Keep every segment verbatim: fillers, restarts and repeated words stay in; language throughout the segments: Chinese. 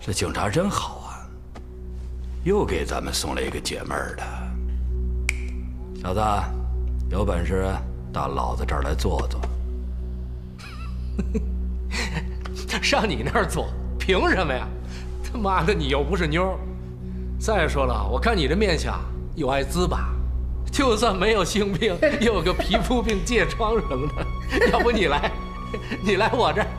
这警察真好啊，又给咱们送来一个解闷儿的。小子，有本事到老子这儿来坐坐。 上你那儿坐，凭什么呀？他妈的，你又不是妞。再说了，我看你这面相有艾滋吧？就算没有性病，也有个皮肤病、疥疮什么的。要不你来，你来我这儿。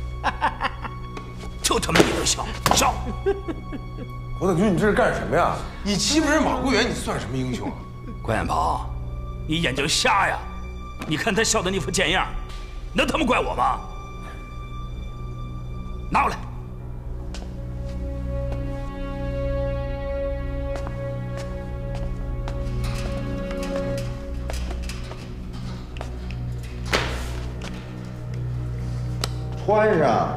就他妈你能笑笑！ 侯大军，你这是干什么呀？你欺负人马桂元，你算什么英雄啊？ 关远鹏，你眼睛瞎呀？你看他笑的那副贱样，能他妈怪我吗？拿过来。 穿上。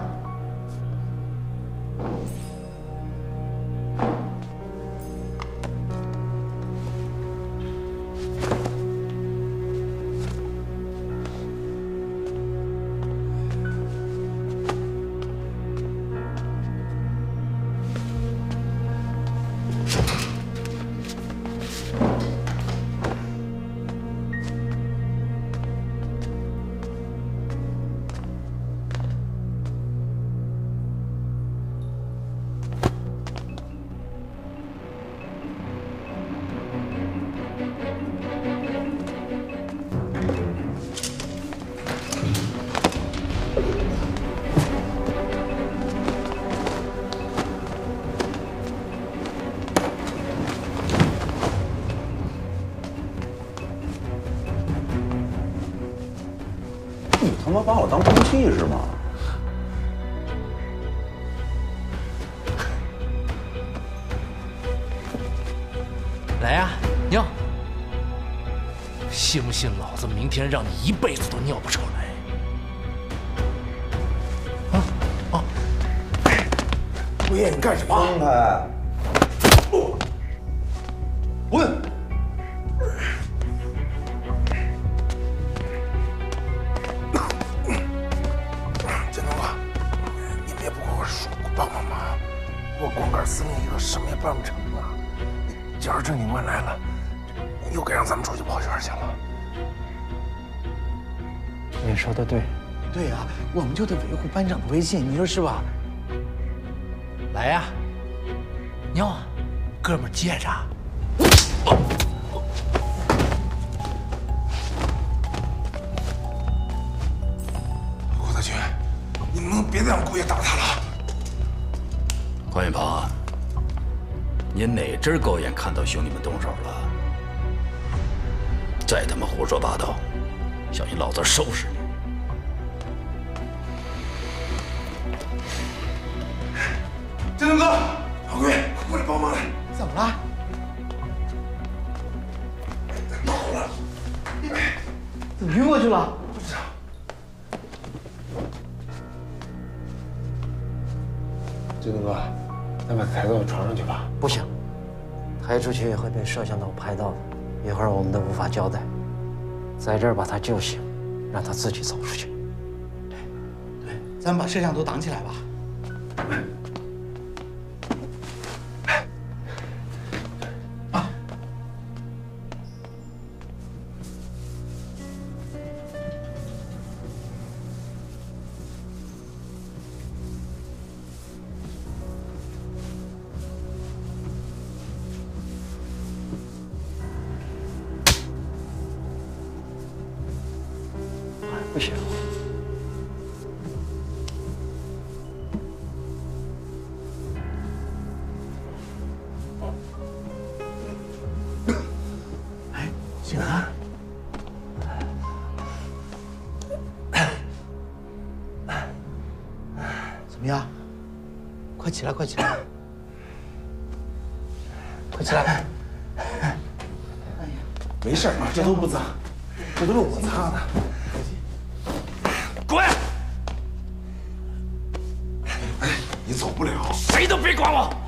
他妈把我当空气是吗？ 来呀，尿！信不信老子明天让你一辈子都尿不出来？啊啊！ 魏烨，你干什么？ 放开！ 滚！建东哥，你们也不过是帮帮忙，我光杆司令一个，什么也办不成啊！假如正警官来了，又该让咱们出去跑圈去了。 你说的对， 对呀、啊，我们就得维护班长的威信，你说是吧？ 来呀，尿啊，哥们儿接着。 郭大军，你能不能别再让姑爷打他了？ 关云鹏，你哪只狗眼看到兄弟们动手了？再他妈胡说八道，小心老子收拾你！ 建东哥，老贵，快过来帮忙来！ 怎么了？ 闹了！ 怎么晕过去了？ 不知道。建东哥，咱把他抬到床上去吧。 不行，抬出去会被摄像头拍到的，一会儿我们都无法交代。在这儿把他救醒，让他自己走出去。 对，对，咱们把摄像头挡起来吧。啊！ 不行。 哎，醒了。怎么样？快起来，快起来！快起来！ 没事啊，这都不脏，这都是我擦的。 滚！ 哎，你走不了。 谁都别管我！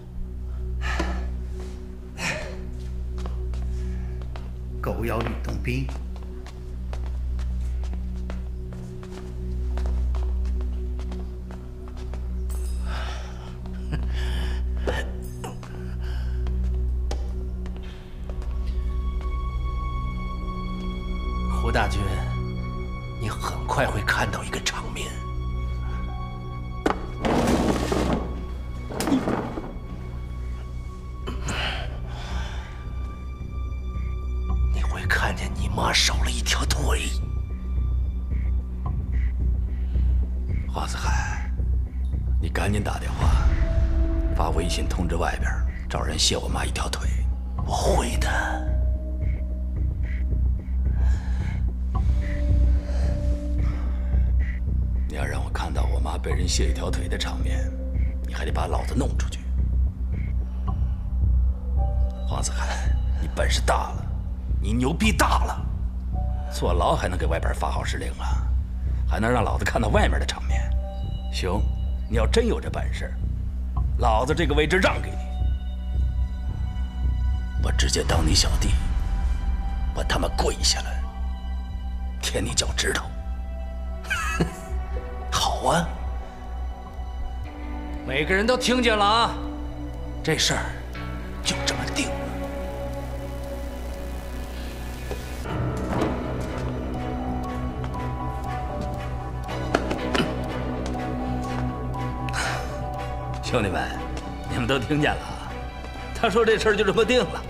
狗咬吕洞宾。 胡大军，你很快会看到一个场面。你会看见你妈少了一条腿。 华子海，你赶紧打电话，发微信通知外边，找人卸我妈一条腿。 我会的。 你要让我看到我妈被人卸一条腿的场面，你还得把老子弄出去。黄子涵，你本事大了，你牛逼大了，坐牢还能给外边发号施令了，还能让老子看到外面的场面。行，你要真有这本事，老子这个位置让给你，我直接当你小弟，我他妈跪下来，舔你脚趾头。好啊， 每个人都听见了啊， 这事儿就这么定了。兄弟们，你们都听见了啊？他说这事儿就这么定了。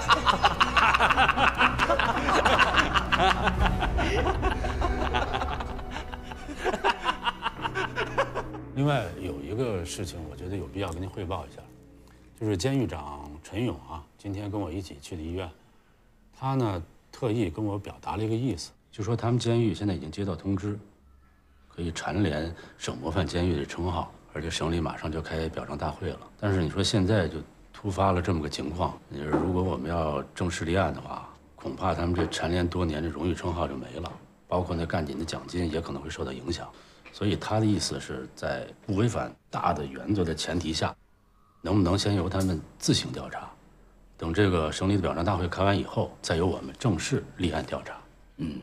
另外有一个事情，我觉得有必要跟您汇报一下，就是监狱长陈勇啊，今天跟我一起去的医院，他呢特意跟我表达了一个意思，就说他们监狱现在已经接到通知，可以蝉联省模范监狱的称号，而且省里马上就开表彰大会了。但是你说现在就突发了这么个情况，就是如果我们要正式立案的话，恐怕他们这蝉联多年的荣誉称号就没了，包括那干警的奖金也可能会受到影响。所以他的意思是在不违反大的原则的前提下，能不能先由他们自行调查，等这个省里的表彰大会开完以后，再由我们正式立案调查。 嗯，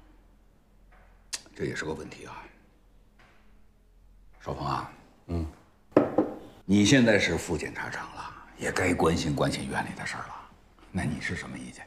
这也是个问题啊。少鹏啊， 嗯， 你现在是副检察长了，也该关心关心院里的事儿了。那你是什么意见？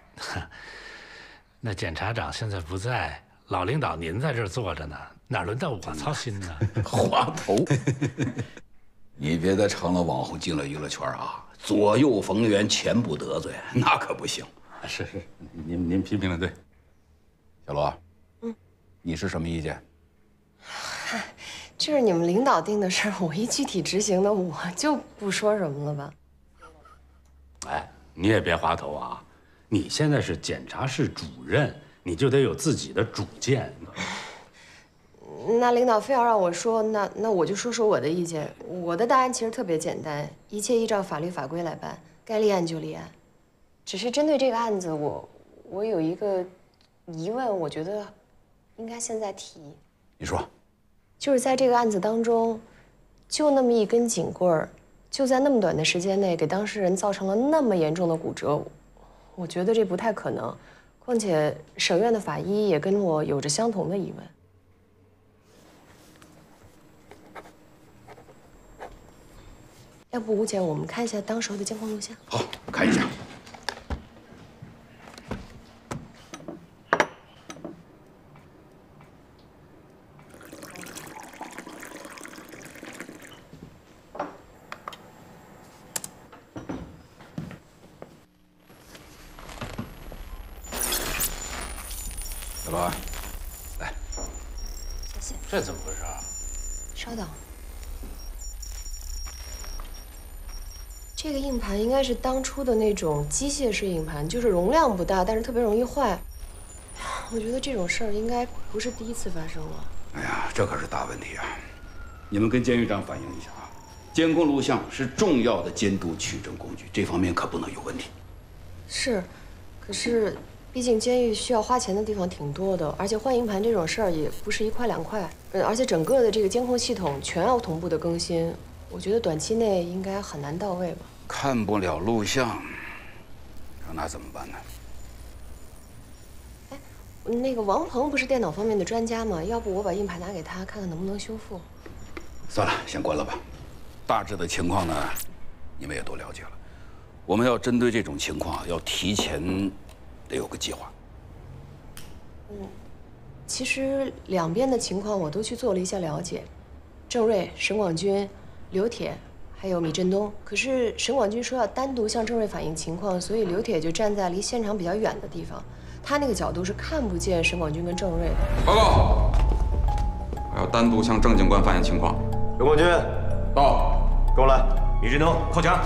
那检察长现在不在，老领导您在这儿坐着呢，哪轮到我操心呢？ 滑头，你别再成了网红进了娱乐圈啊！左右逢源，前不得罪，那可不行。 是是，您您批评的对。 小罗，嗯，你是什么意见？ 嗨，这是你们领导定的事儿，我一具体执行的，我就不说什么了吧。 哎，你也别滑头啊！你现在是检察室主任，你就得有自己的主见。 那领导非要让我说，那那我就说说我的意见。我的答案其实特别简单，一切依照法律法规来办，该立案就立案。只是针对这个案子，我我有一个疑问，我觉得应该现在提。 你说， 就是在这个案子当中，就那么一根警棍儿，就在那么短的时间内给当事人造成了那么严重的骨折，我觉得这不太可能。况且省院的法医也跟我有着相同的疑问。要不吴姐，我们看一下当时候的监控录像。 好，看一下。小罗，来。 谢谢。 这怎么回事啊？ 稍等。这个硬盘应该是当初的那种机械式硬盘，就是容量不大，但是特别容易坏。我觉得这种事儿应该不是第一次发生了。 哎呀，这可是大问题啊！你们跟监狱长反映一下啊，监控录像是重要的监督取证工具，这方面可不能有问题。 是，可是毕竟监狱需要花钱的地方挺多的，而且换硬盘这种事儿也不是一块两块，嗯，而且整个的这个监控系统全要同步的更新。我觉得短期内应该很难到位吧。 看不了录像，那怎么办呢？ 哎，那个王鹏不是电脑方面的专家吗？要不我把硬盘拿给他，看看能不能修复。 算了，先关了吧。大致的情况呢，你们也都了解了。我们要针对这种情况，要提前得有个计划。 嗯，其实两边的情况我都去做了一下了解，郑瑞、沈广军、刘铁还有米振东。可是沈广军说要单独向郑瑞反映情况，所以刘铁就站在离现场比较远的地方，他那个角度是看不见沈广军跟郑瑞的。 报告，我要单独向郑警官反映情况。 沈广军，到，跟我来。米振东，靠墙。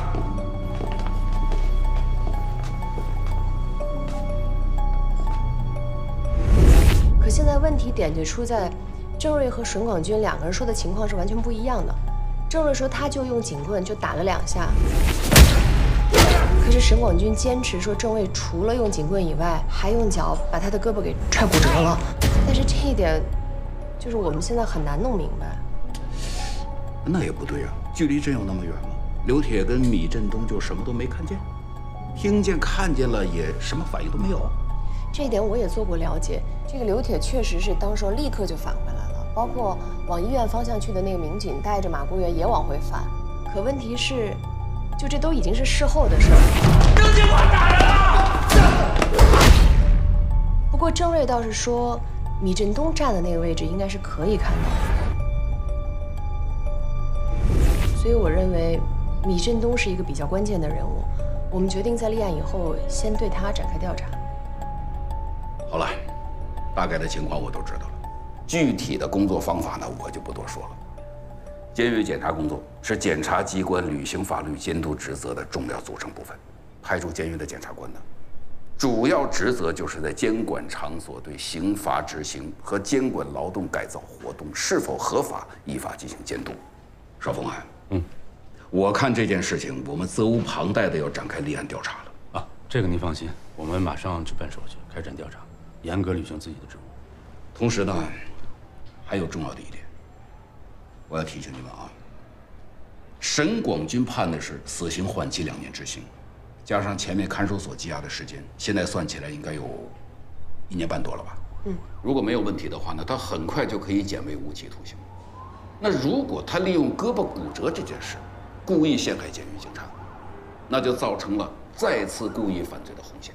可现在问题点就出在，郑瑞和沈广军两个人说的情况是完全不一样的。郑瑞说他就用警棍就打了两下，可是沈广军坚持说郑瑞除了用警棍以外，还用脚把他的胳膊给踹骨折了。但是这一点，就是我们现在很难弄明白。 那也不对啊，距离真有那么远吗？刘铁跟米振东就什么都没看见，听见看见了也什么反应都没有。 这一点我也做过了解，这个刘铁确实是当时立刻就返回来了，包括往医院方向去的那个民警带着马国元也往回返。可问题是，就这都已经是事后的事儿。 郑警官打人了！ 不过郑瑞倒是说，米振东站的那个位置应该是可以看到的，所以我认为米振东是一个比较关键的人物。我们决定在立案以后先对他展开调查。 好了，大概的情况我都知道了，具体的工作方法呢，我就不多说了。监狱检查工作是检察机关履行法律监督职责的重要组成部分。派驻监狱的检察官呢，主要职责就是在监管场所对刑罚执行和监管劳动改造活动是否合法依法进行监督。邵峰海，嗯，我看这件事情我们责无旁贷的要展开立案调查了。 啊，这个您放心，我们马上举办手续，开展调查。 严格履行自己的职务， 同时呢，还有重要的一点，我要提醒你们啊。沈广军判的是死刑缓期两年执行，加上前面看守所羁押的时间，现在算起来应该有一年半多了吧？嗯，如果没有问题的话呢，他很快就可以减为无期徒刑。那如果他利用胳膊骨折这件事，故意陷害监狱警察，那就造成了再次故意犯罪的红线。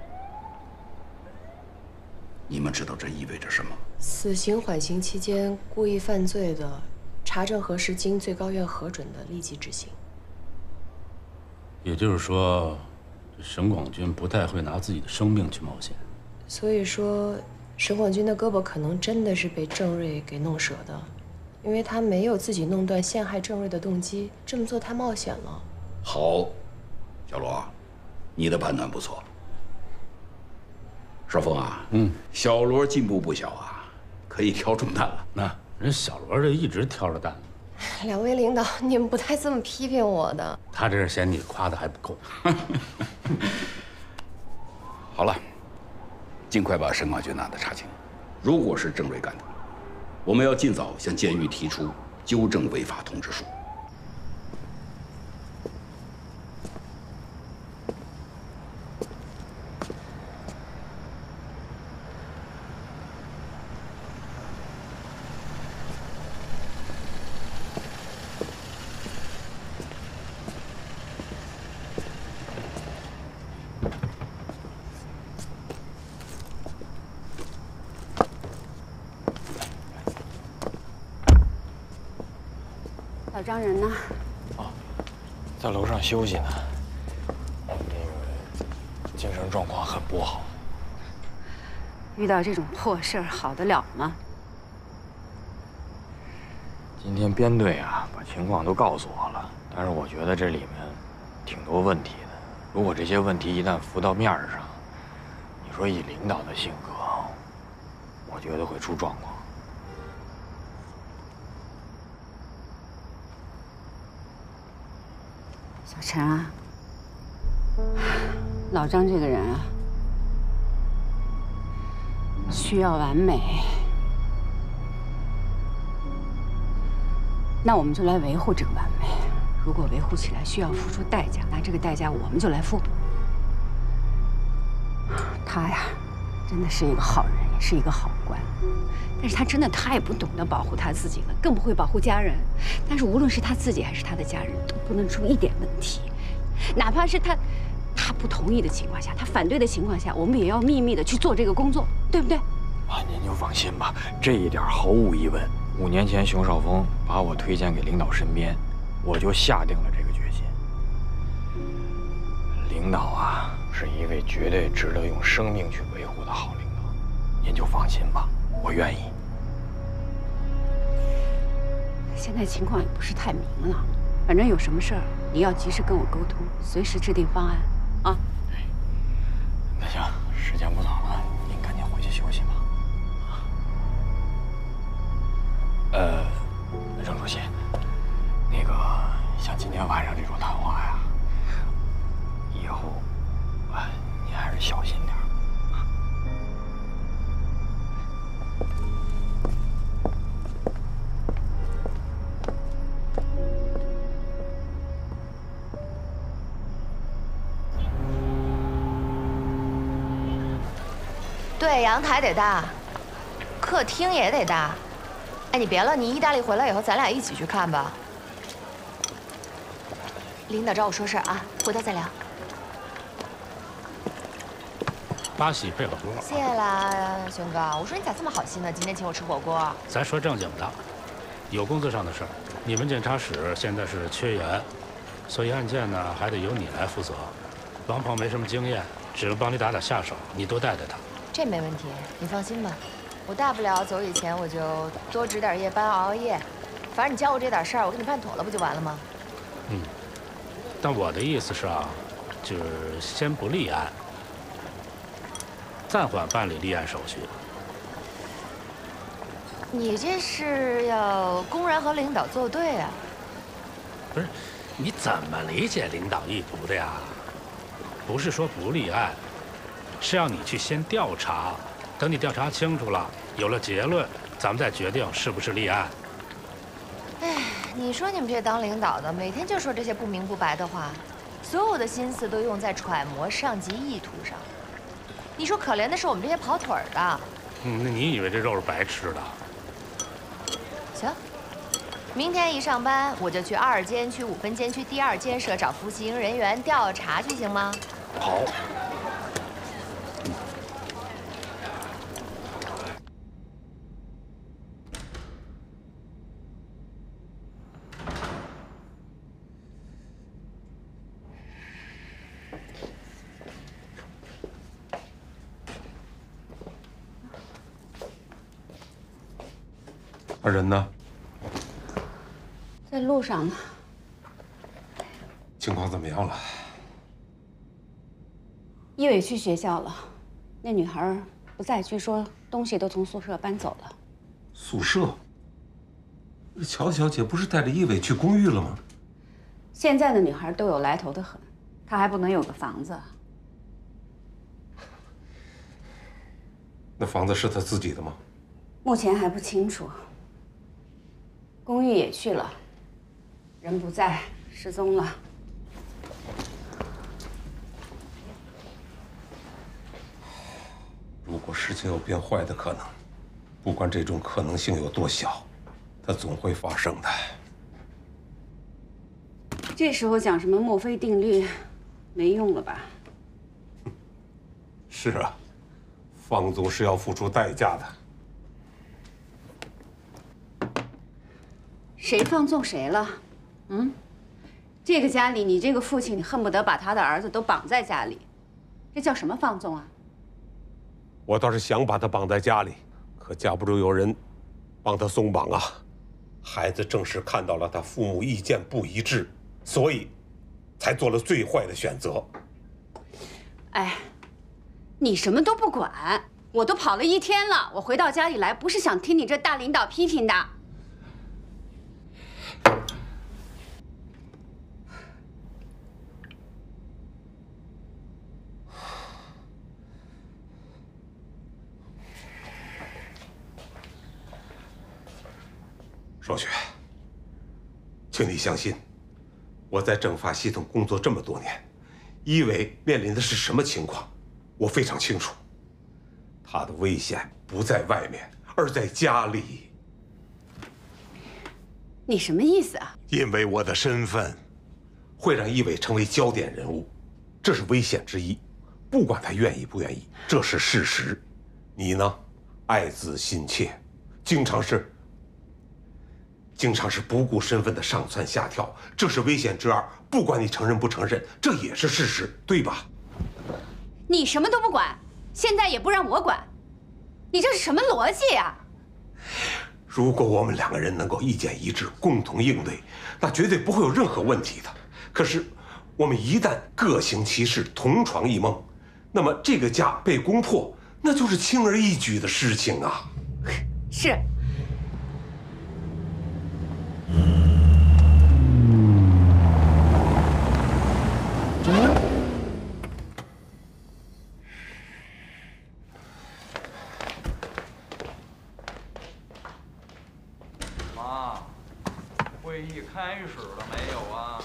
你们知道这意味着什么？ 死刑缓刑期间故意犯罪的，查证核实经最高院核准的立即执行。 也就是说，沈广军不太会拿自己的生命去冒险。 所以说，沈广军的胳膊可能真的是被郑瑞给弄折的，因为他没有自己弄断陷害郑瑞的动机，这么做太冒险了。 好，小罗，你的判断不错。 少峰啊，嗯，小罗进步不小啊，可以挑重担了。 那人小罗这一直挑着担。 两位领导，你们不带这么批评我的。 他这是嫌你夸的还不够。 好了，尽快把沈广军案的查清。如果是郑瑞干的，我们要尽早向监狱提出纠正违法通知书。 老张人呢？ 哦，在楼上休息呢。那个精神状况很不好。 遇到这种破事儿，好得了吗？ 今天编队啊，把情况都告诉我了，但是我觉得这里面挺多问题的。如果这些问题一旦浮到面上，你说以领导的性格，我觉得会出状况。 小陈啊，老张这个人啊，需要完美，那我们就来维护这个完美。如果维护起来需要付出代价，那这个代价我们就来付。他呀，真的是一个好人，也是一个好官，但是他真的太不懂得保护他自己了，更不会保护家人。但是无论是他自己还是他的家人，都不能出一点问题。哪怕是他，他不同意的情况下，他反对的情况下，我们也要秘密的去做这个工作，对不对？ 啊，您就放心吧，这一点毫无疑问。五年前熊少峰把我推荐给领导身边，我就下定了这个决心。领导啊，是一位绝对值得用生命去维护的好领导，您就放心吧，我愿意。 现在情况也不是太明朗，反正有什么事儿你要及时跟我沟通，随时制定方案啊。 那行，时间不早了，您赶紧回去休息吧。呃，郑主席，那个像今天晚上这种谈话呀，以后啊，您还是小心点。 对，阳台得大，客厅也得大。哎，你别了，你意大利回来以后，咱俩一起去看吧。领导找我说事儿啊，回头再聊。 八喜配火锅。 谢啦，熊哥。我说你咋这么好心呢？今天请我吃火锅。 咱说正经的，有工作上的事儿。你们检察室现在是缺员，所以案件呢还得由你来负责。王鹏没什么经验，只能帮你打打下手，你多带带他。 这没问题，你放心吧。我大不了走以前我就多值点夜班，熬熬夜。反正你教我这点事儿，我给你办妥了不就完了吗？ 嗯。但我的意思是啊，就是先不立案，暂缓办理立案手续。 你这是要公然和领导作对啊？ 不是，你怎么理解领导意图的呀？不是说不立案，是要你去先调查，等你调查清楚了，有了结论，咱们再决定是不是立案。 哎，你说你们这当领导的，每天就说这些不明不白的话，所有的心思都用在揣摩上级意图上。你说可怜的是我们这些跑腿儿的。 嗯，那你以为这肉是白吃的？ 行，明天一上班我就去二监区五分监区第二监舍找服刑人员调查去，行吗？ 好。 他人呢？ 在路上呢。 情况怎么样了？ 一伟去学校了，那女孩不在，据说东西都从宿舍搬走了。 宿舍？乔小姐不是带着一伟去公寓了吗？ 现在的女孩都有来头的很，她还不能有个房子？ 那房子是她自己的吗？ 目前还不清楚。公寓也去了，人不在，失踪了。 如果事情有变坏的可能，不管这种可能性有多小，它总会发生的。 这时候讲什么墨菲定律，没用了吧？ 是啊，放纵是要付出代价的。 谁放纵谁了？嗯，这个家里，你这个父亲，你恨不得把他的儿子都绑在家里，这叫什么放纵啊？ 我倒是想把他绑在家里，可架不住有人帮他松绑啊。孩子正是看到了他父母意见不一致，所以才做了最坏的选择。 哎，你什么都不管，我都跑了一天了，我回到家里来，不是想听你这大领导批评的。 少雪，请你相信，我在政法系统工作这么多年，一伟面临的是什么情况，我非常清楚。他的危险不在外面，而在家里。 你什么意思啊？ 因为我的身份，会让一伟成为焦点人物，这是危险之一。不管他愿意不愿意，这是事实。你呢， 爱子心切，经常是经常是不顾身份的上蹿下跳，这是危险之二。不管你承认不承认，这也是事实，对吧？ 你什么都不管，现在也不让我管，你这是什么逻辑呀？ 如果我们两个人能够意见一致，共同应对，那绝对不会有任何问题的。可是，我们一旦各行其事，同床异梦，那么这个家被攻破，那就是轻而易举的事情啊。 是。 妈，会议开始了没有啊？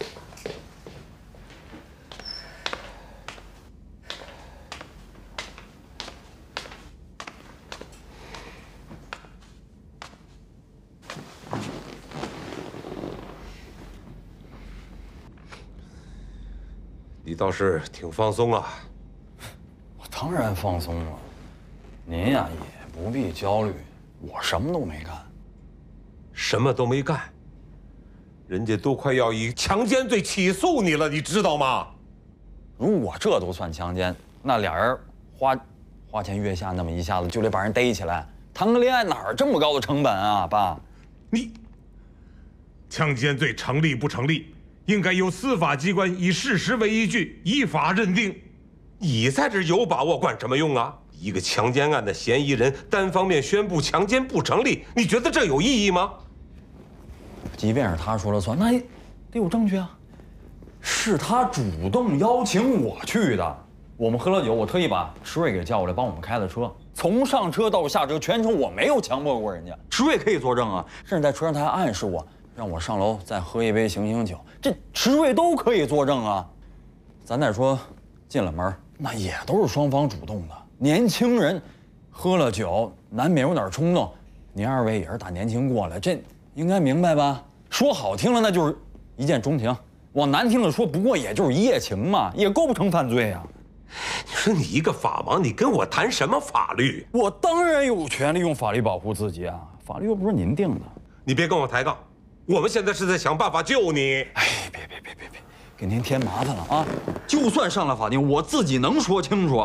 你倒是挺放松啊。 我当然放松了。您呀也不必焦虑，我什么都没干。 什么都没干？人家都快要以强奸罪起诉你了，你知道吗？ 如果这都算强奸，那俩人花花前月下那么一下子就得把人逮起来，谈个恋爱哪儿这么高的成本啊，爸？ 你强奸罪成立不成立？应该由司法机关以事实为依据，依法认定。你在这有把握管什么用啊？一个强奸案的嫌疑人单方面宣布强奸不成立，你觉得这有意义吗？ 即便是他说了算，那也得有证据啊。是他主动邀请我去的。我们喝了酒，我特意把石瑞给叫过来帮我们开了车，从上车到下车全程我没有强迫过人家。石瑞可以作证啊，甚至在车上他还暗示我让我上楼再喝一杯醒醒酒，这石瑞都可以作证啊。咱再说进了门，那也都是双方主动的。年轻人喝了酒难免有点冲动，您二位也是打年轻过来，这应该明白吧？说好听了那就是一见钟情，往难听了说不过也就是一夜情嘛，也构不成犯罪啊。 你说你一个法王，你跟我谈什么法律？ 我当然有权利用法律保护自己啊，法律又不是您定的。 你别跟我抬杠，我们现在是在想办法救你。 哎，别别别别别，给您添麻烦了啊！就算上了法庭，我自己能说清楚。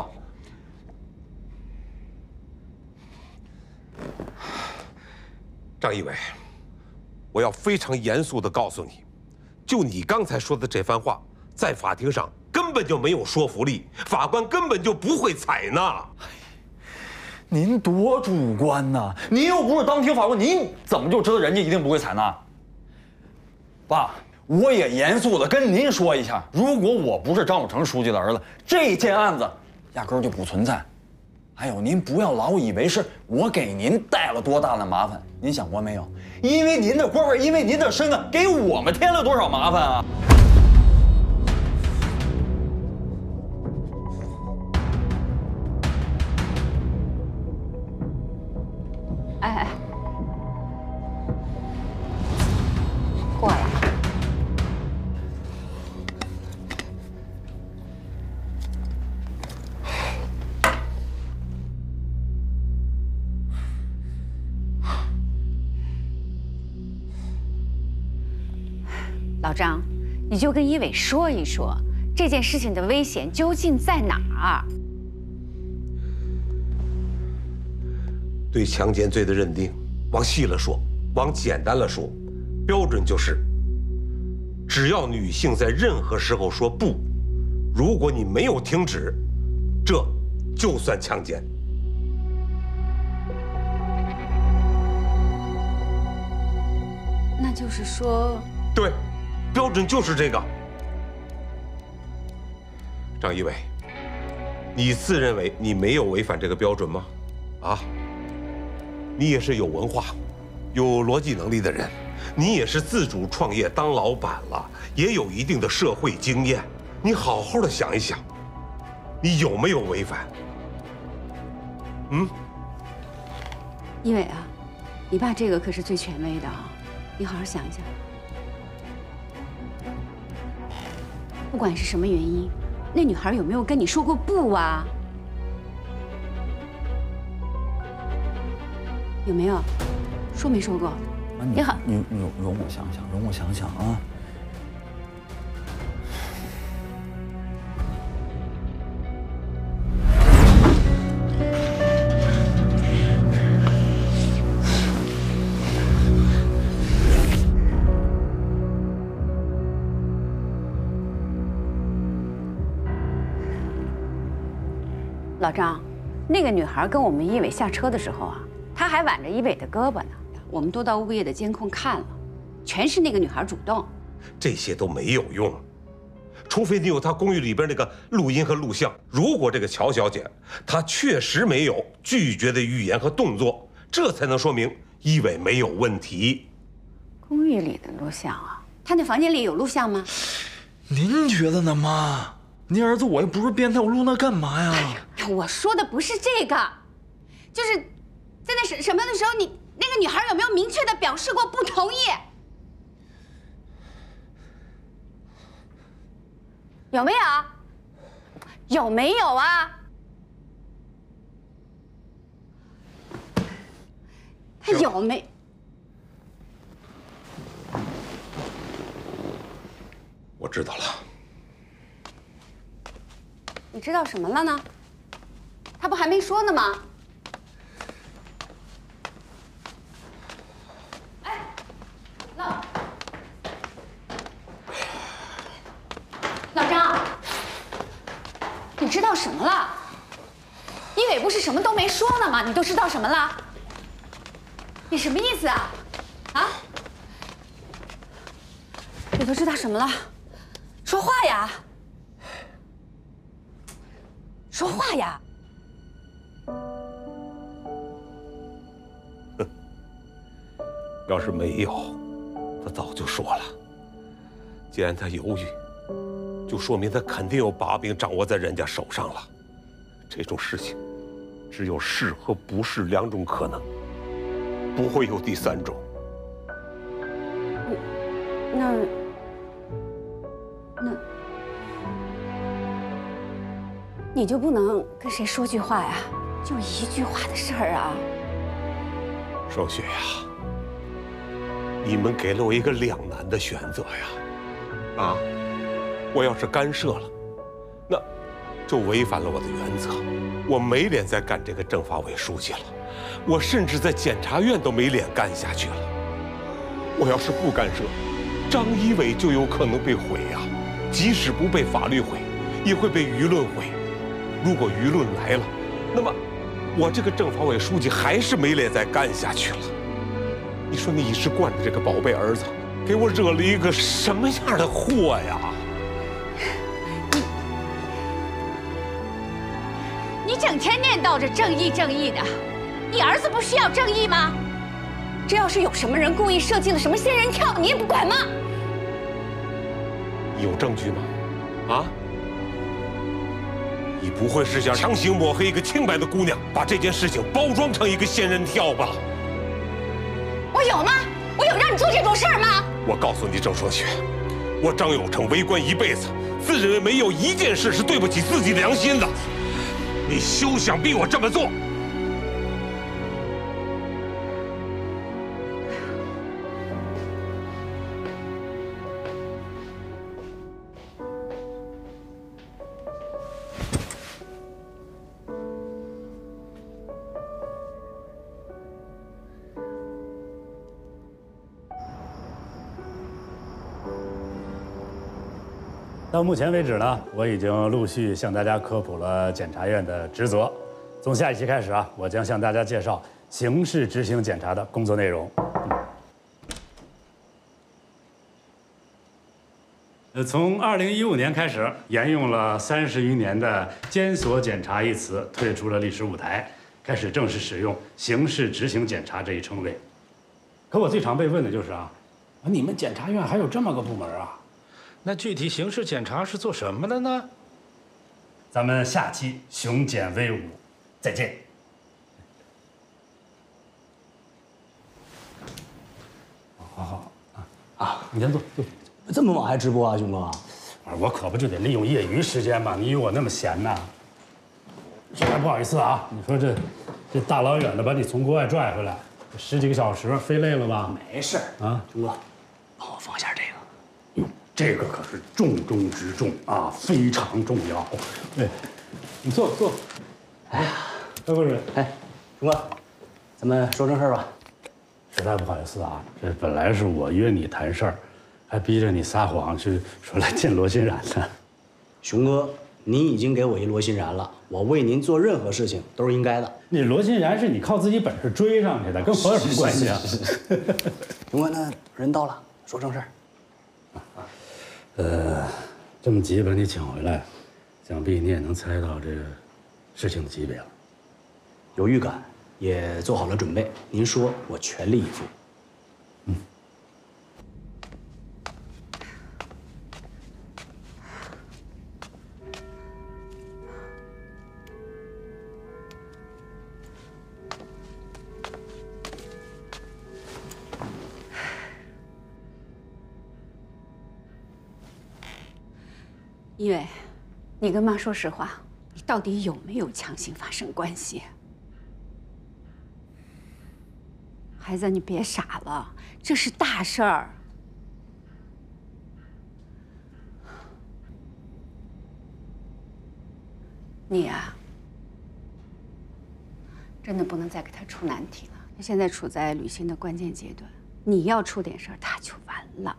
张一伟，我要非常严肃地告诉你，就你刚才说的这番话，在法庭上根本就没有说服力，法官根本就不会采纳。 您多主观呐！您又不是当庭法官，您怎么就知道人家一定不会采纳？爸，我也严肃地跟您说一下，如果我不是张有成书记的儿子，这件案子压根儿就不存在。还有，您不要老以为是我给您带了多大的麻烦，您想过没有？因为您的官位，因为您的身份，给我们添了多少麻烦啊！ 哎哎，过来。老张，你就跟一伟说一说，这件事情的危险究竟在哪儿？ 对强奸罪的认定，往细了说，往简单了说，标准就是：只要女性在任何时候说不，如果你没有停止，这就算强奸。 那就是说， 对。标准就是这个，张一伟，你自认为你没有违反这个标准吗？啊，你也是有文化、有逻辑能力的人，你也是自主创业当老板了，也有一定的社会经验，你好好的想一想，你有没有违反？嗯， 一伟啊，你爸这个可是最权威的啊，你好好想一想。不管是什么原因，那女孩有没有跟你说过不啊？ 有没有？说没说过？ 你好，你容容我想想，容我想想啊。 老张，那个女孩跟我们一伟下车的时候啊，她还挽着一伟的胳膊呢。我们都到物业的监控看了，全是那个女孩主动。 这些都没有用，除非你有她公寓里边那个录音和录像。如果这个乔小姐她确实没有拒绝的语言和动作，这才能说明一伟没有问题。 公寓里的录像啊，她那房间里有录像吗？ 您觉得呢，妈？您儿子我又不是变态，我录那干嘛呀？ 哎呀，我说的不是这个，就是在那什什么的时候，你那个女孩有没有明确的表示过不同意？有没有？有没有啊？他有没？ 我知道了。 你知道什么了呢？他不还没说呢吗？哎，老老张，你知道什么了？一伟不是什么都没说呢吗？你都知道什么了？你什么意思啊？啊？你都知道什么了？说话呀！说话呀！ 哼，要是没有，他早就说了。既然他犹豫，就说明他肯定有把柄掌握在人家手上了。这种事情，只有是和不是两种可能，不会有第三种。 那那。你就不能跟谁说句话呀？就一句话的事儿啊！ 盛雪呀，你们给了我一个两难的选择呀！啊，我要是干涉了，那就违反了我的原则，我没脸再干这个政法委书记了，我甚至在检察院都没脸干下去了。我要是不干涉，张一伟就有可能被毁呀！即使不被法律毁，也会被舆论毁。如果舆论来了，那么我这个政法委书记还是没脸再干下去了。你说你一时惯的这个宝贝儿子，给我惹了一个什么样的祸呀？ 你你整天念叨着正义正义的，你儿子不需要正义吗？这要是有什么人故意设计了什么仙人跳，你也不管吗？ 有证据吗？啊？你不会是想强行抹黑一个清白的姑娘，把这件事情包装成一个仙人跳吧？ 我有吗？我有让你做这种事儿吗？ 我告诉你，郑双雪，我张有成为官一辈子，自认为没有一件事是对不起自己良心的。你休想逼我这么做！ 到目前为止呢，我已经陆续向大家科普了检察院的职责。从下一期开始啊，我将向大家介绍刑事执行检察的工作内容。呃，从二零一五年开始，沿用了三十余年的“监所检察”一词退出了历史舞台，开始正式使用刑事执行检察这一称谓。可我最常被问的就是啊，你们检察院还有这么个部门啊？那具体刑事检察是做什么的呢？咱们下期雄检威武，再见。好好啊啊！你先坐，坐。 这么晚还直播啊，兄哥？ 我可不就得利用业余时间嘛？你以为我那么闲呐？实在不好意思啊，你说这这大老远的把你从国外拽回来， 十几个小时，飞累了吧？ 没事啊， 钟哥，帮我放下这个。 哟，这个可是重中之重啊，非常重要。哎，你坐坐。哎呀，快快快！ 哎，钟哥，咱们说正事吧。 实在不好意思啊，这本来是我约你谈事儿，还逼着你撒谎去说来见罗欣然的。 熊哥，您已经给我一罗欣然了，我为您做任何事情都是应该的。 你罗欣然是你靠自己本事追上去的，跟我有什么关系啊？ 熊哥，那人到了，说正事儿。 呃，这么急把你请回来，想必你也能猜到这个事情的级别了。 有预感，也做好了准备。您说，我全力以赴。 嗯。 一伟，你跟妈说实话，你到底有没有强行发生关系？孩子，你别傻了，这是大事儿。你呀，真的不能再给他出难题了。他现在处在旅行的关键阶段，你要出点事儿，他就完了。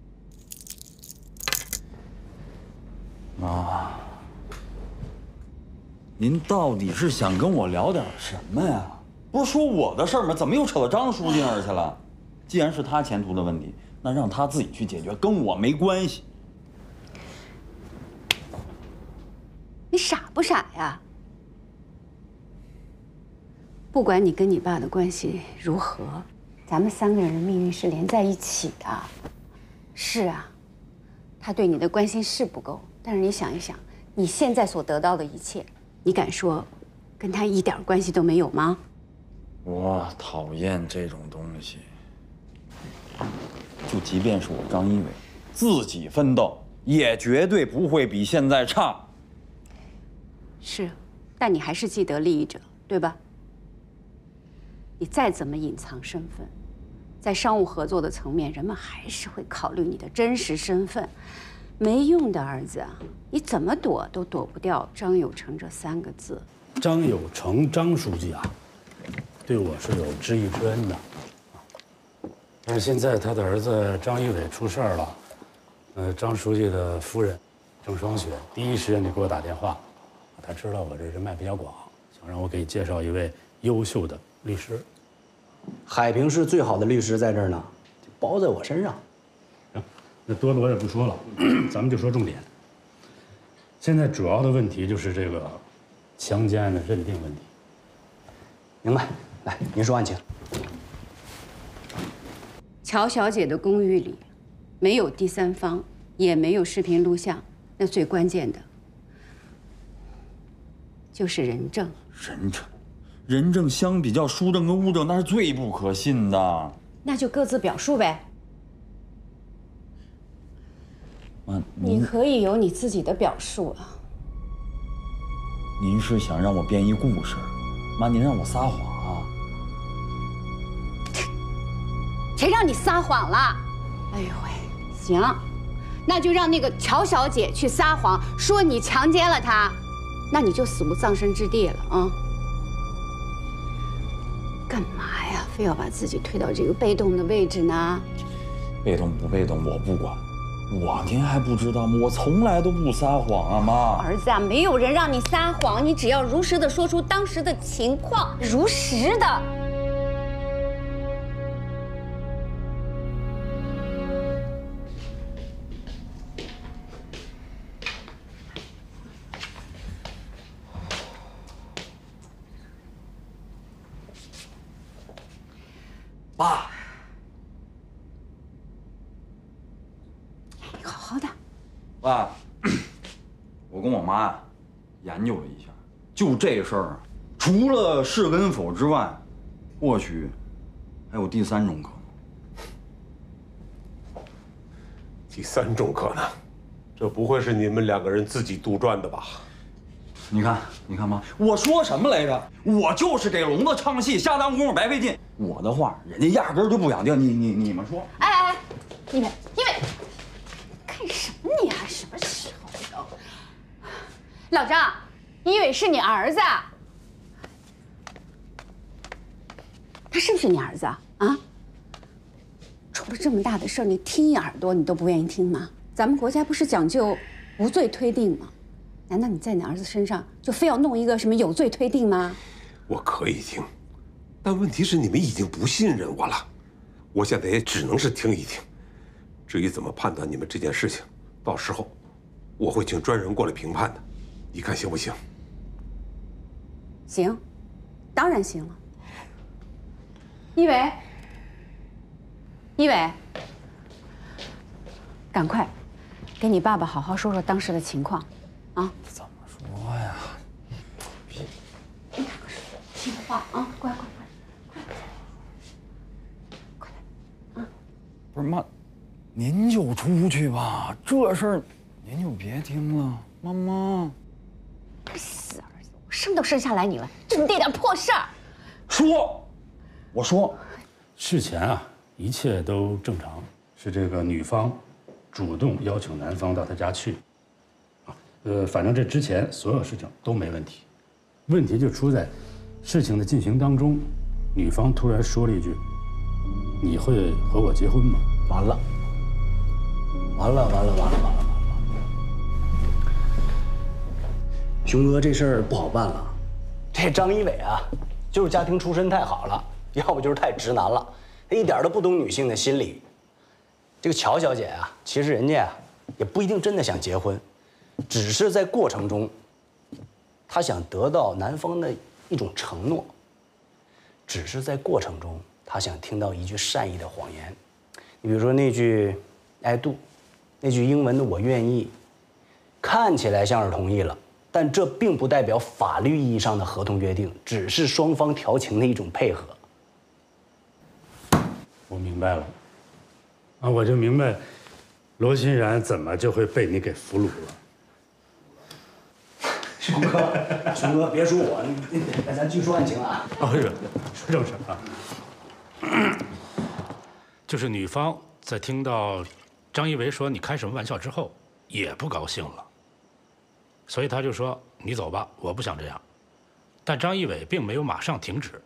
妈，您到底是想跟我聊点什么呀？不是说我的事儿吗？怎么又扯到张书记那儿去了？既然是他前途的问题，那让他自己去解决，跟我没关系。 你傻不傻呀？不管你跟你爸的关系如何，咱们三个人的命运是连在一起的。是啊，他对你的关心是不够。但是你想一想，你现在所得到的一切，你敢说跟他一点关系都没有吗？ 我讨厌这种东西。就即便是我张一伟自己奋斗，也绝对不会比现在差。 是，但你还是既得利益者，对吧？你再怎么隐藏身份，在商务合作的层面，人们还是会考虑你的真实身份。没用的儿子啊，你怎么躲都躲不掉张有成这三个字。 张有成张书记啊，对我是有知遇之恩的。但是现在他的儿子张一伟出事儿了，呃，张书记的夫人郑双雪第一时间就给我打电话，他知道我这人脉比较广，想让我给介绍一位优秀的律师。 海平市最好的律师在这儿呢，就包在我身上。 那多的我也不说了，咱们就说重点。现在主要的问题就是这个强奸案的认定问题。 明白，来，您说案情。 乔小姐的公寓里没有第三方，也没有视频录像，那最关键的就是人证。 人证，人证相比较书证跟物证，那是最不可信的。 那就各自表述呗。 妈， 你可以有你自己的表述啊。 您是想让我编一故事？妈，您让我撒谎啊？ 谁让你撒谎了？哎呦喂，行，那就让那个乔小姐去撒谎，说你强奸了她，那你就死无葬身之地了啊！干嘛呀？非要把自己推到这个被动的位置呢？ 被动不被动我不管。我您还不知道吗？我从来都不撒谎啊，妈。 儿子啊，没有人让你撒谎，你只要如实的说出当时的情况，如实的。 爸。 好好的， 爸，我跟我妈研究了一下，就这事儿，除了是跟否之外，或许还有第三种可能。第三种可能，这不会是你们两个人自己杜撰的吧？ 你看，你看妈，我说什么来着？我就是给聋子唱戏，下当功夫白费劲。我的话，人家压根儿就不想听。你你你们说？ 哎哎哎，一伟一伟，干什么你啊？什么时候都？老张，一伟是你儿子，他是不是你儿子啊？啊？出了这么大的事儿，你听一耳朵你都不愿意听吗？咱们国家不是讲究无罪推定吗？难道你在你儿子身上就非要弄一个什么有罪推定吗？ 我可以听，但问题是你们已经不信任我了，我现在也只能是听一听。至于怎么判断你们这件事情，到时候我会请专人过来评判的，你看行不行？ 行，当然行了。一伟，一伟，赶快给你爸爸好好说说当时的情况，啊？ 怎么说呀？ 听话啊，乖乖乖， 不是妈，您就出去吧，这事儿您就别听了，妈妈。 死儿子，我生都生下来你了，就你这点破事儿， 说，我说， 事前啊，一切都正常，是这个女方主动邀请男方到她家去，啊，呃，反正这之前所有事情都没问题，问题就出在事情的进行当中，女方突然说了一句：“你会和我结婚吗？” 完了，完了，完了，完了，完了，完了！熊哥，这事儿不好办了。这张一伟啊，就是家庭出身太好了，要不就是太直男了，他一点都不懂女性的心理。这个乔小姐啊，其实人家啊也不一定真的想结婚，只是在过程中，她想得到男方的一种承诺，只是在过程中，她想听到一句善意的谎言。你比如说那句 "I do"， 那句英文的"我愿意"，看起来像是同意了，但这并不代表法律意义上的合同约定，只是双方调情的一种配合。 我明白了，啊，我就明白罗欣然怎么就会被你给俘虏了。 熊哥，熊哥，别说我，那咱继续说案情啊。 哦，是，说正事啊。就是女方在听到张一伟说你开什么玩笑之后，也不高兴了，所以他就说你走吧，我不想这样。但张一伟并没有马上停止。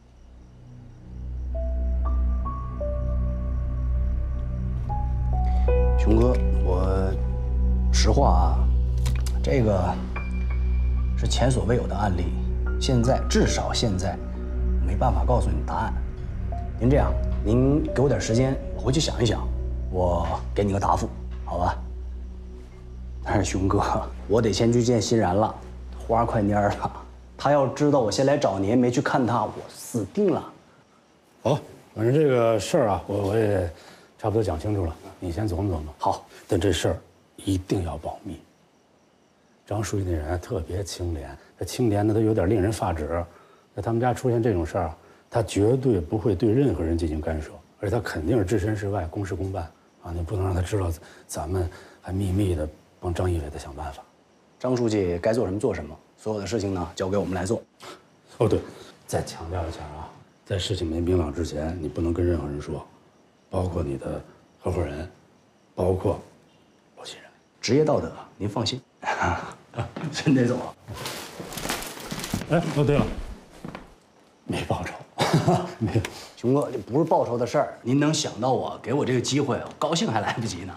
熊哥，我实话啊，这个是前所未有的案例，现在至少现在没办法告诉你答案。您这样，您给我点时间，我回去想一想，我给你个答复，好吧？但是熊哥，我得先去见欣然了，花快蔫了，他要知道我先来找您，没去看他，我死定了。 好，反正这个事儿啊，我我也差不多讲清楚了，你先琢磨琢磨。 好， 但这事儿一定要保密。张书记那人特别清廉，这清廉的他有点令人发指。在他们家出现这种事儿，他绝对不会对任何人进行干涉，而且他肯定是置身事外，公事公办啊！你不能让他知道咱们还秘密的帮张一伟的想办法。 张书记该做什么做什么，所有的事情呢交给我们来做。 哦，对，再强调一下啊，在事情没明朗之前，你不能跟任何人说，包括你的合伙人，包括罗欣然。 职业道德，您放心。真得走了。 哎，哦对了，没报酬，没有。 熊哥，这不是报酬的事儿，您能想到我，给我这个机会，我高兴还来不及呢。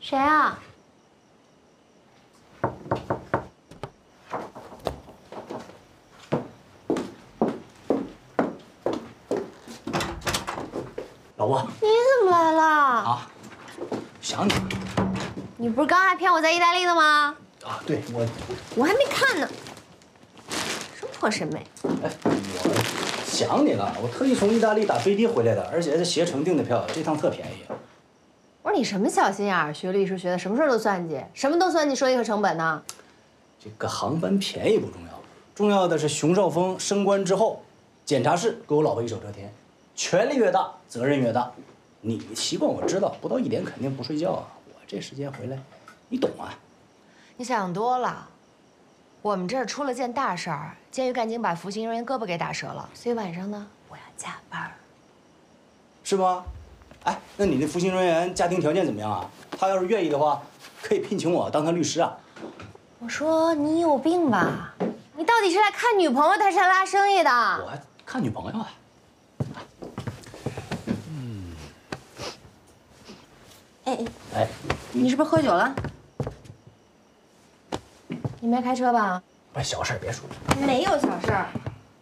谁啊？ 老婆， 你怎么来了？ 啊，想你。 你不是刚还骗我在意大利的吗？ 啊，对我， 我还没看呢。什么破审美？ 哎，我想你了，我特意从意大利打飞的回来的，而且是携程订的票，这趟特便宜。 我说你什么小心眼儿？学历史学的，什么事儿都算计，什么都算计收益和成本呢？ 这个航班便宜不重要，重要的是熊少峰升官之后，检查室给我老婆一手遮天，权力越大，责任越大。你习惯我知道，不到一点肯定不睡觉啊。我这时间回来，你懂啊？ 你想多了。我们这儿出了件大事儿，监狱干警把服刑人员胳膊给打折了，所以晚上呢，我要加班。 是吗？哎，那你那服刑人员家庭条件怎么样啊？他要是愿意的话，可以聘请我当他律师啊。 我说你有病吧？你到底是来看女朋友，还是来拉生意的？ 我还看女朋友啊。 嗯。哎哎，你是不是喝酒了？你没开车吧？ 哎，小事别说。 没有小事儿。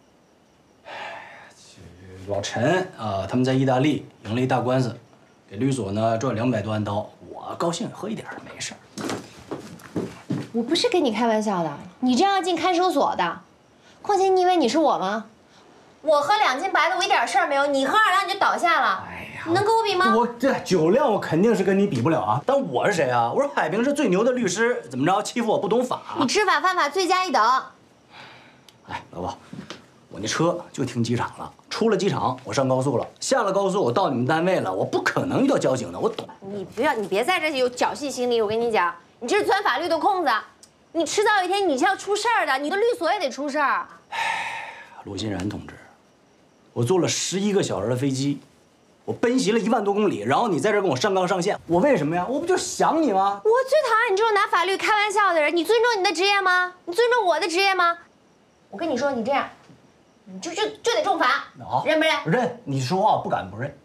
老陈啊、呃，他们在意大利赢了一大官司，给律所呢赚两百多万刀。我高兴，喝一点没事儿。 我不是跟你开玩笑的，你这样要进看守所的。况且你以为你是我吗？我喝两斤白的，我一点事儿没有，你喝二两你就倒下了。哎呀，你能跟我比吗？ 我这酒量我肯定是跟你比不了啊。但我是谁啊？我说海平是最牛的律师，怎么着欺负我不懂法？ 你知法犯法，罪加一等。 哎，老婆，我那车就停机场了。出了机场，我上高速了；下了高速，我到你们单位了。我不可能遇到交警的，我懂。 你不要，你别在这有侥幸心理。我跟你讲，你这是钻法律的空子，你迟早有一天你是要出事儿的，你的律所也得出事儿。 唉，陆欣然同志，我坐了十一个小时的飞机，我奔袭了一万多公里，然后你在这跟我上纲上线，我为什么呀？我不就是想你吗？ 我最讨厌你这种拿法律开玩笑的人。你尊重你的职业吗？你尊重我的职业吗？我跟你说，你这样。你就就就得重罚，认不认？ 认。你说话不敢不认。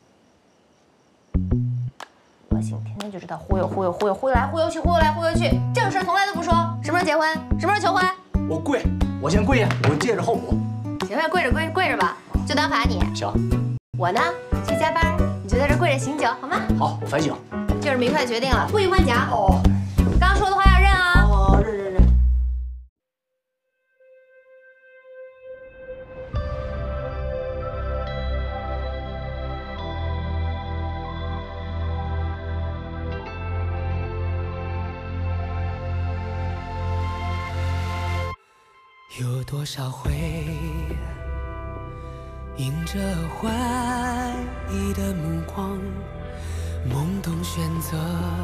恶心，天天就知道忽悠忽悠忽悠忽悠来忽悠去忽悠来忽悠去，正事从来都不说。什么时候结婚？什么时候求婚？ 我跪，我先跪下，我借着后补。 行吧，跪着跪跪着吧，就当罚你。 行。 我呢去加班，你就在这跪着醒酒，好吗？ 好，我反省。 就是明快决定了，不许换讲。哦。刚刚说的话要认啊。 哦，认认认。 有多少回迎着怀疑的目光，懵懂选择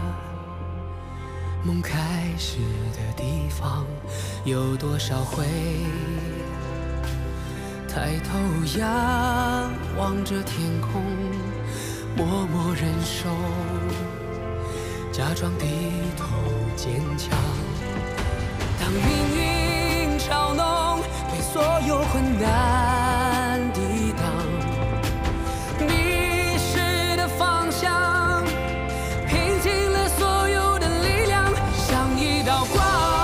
梦开始的地方？有多少回抬头仰望着天空，默默忍受，假装低头坚强？当命运嘲弄，对所有困难抵挡，迷失的方向，拼尽了所有的力量，像一道光，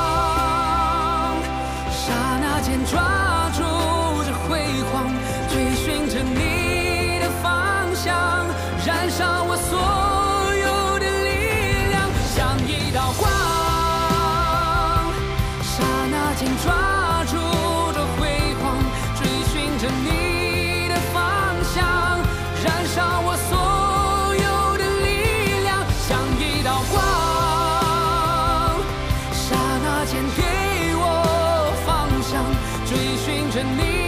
刹那间抓住这辉煌，追寻着你的方向，燃烧我所有的力量，像一道光。抓住这辉煌，追寻着你的方向，燃烧我所有的力量，像一道光，刹那间给我方向，追寻着你。